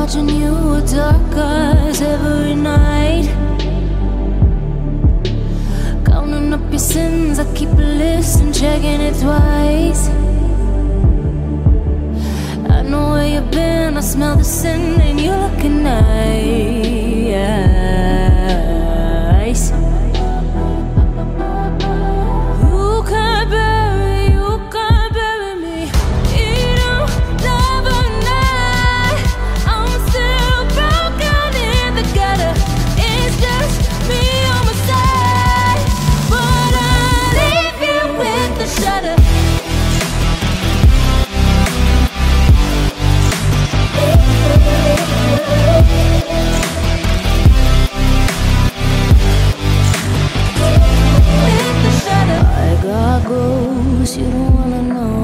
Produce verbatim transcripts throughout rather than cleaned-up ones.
watching you with dark eyes every night, counting up your sins. I keep a list and checking it twice. I know where you've been, I smell the sin, and you're looking nice. You can't bury, you can't bury me. You don't love a night. I'm still broken in the gutter. It's just me on my side, but I leave you with the shudder. I got goals you don't wanna know.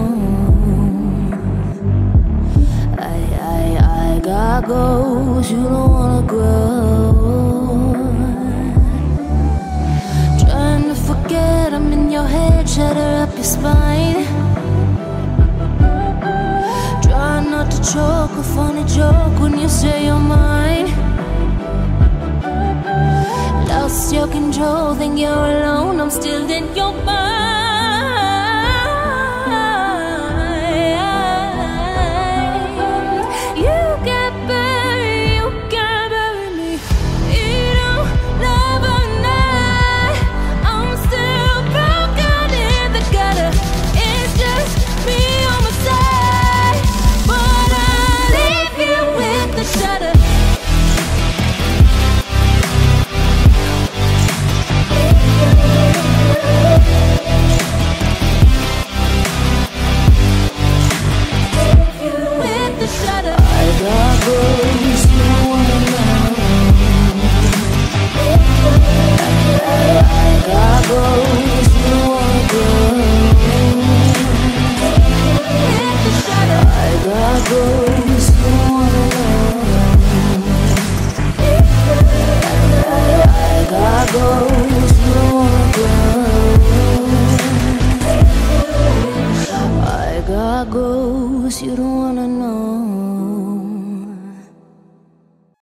I, I, I got goals you don't wanna grow. Trying to forget, I'm in your head, shatter up your spine. Try not to choke, a funny joke when you say you're mine. Lost your control, think you're alone, I'm still in your mind.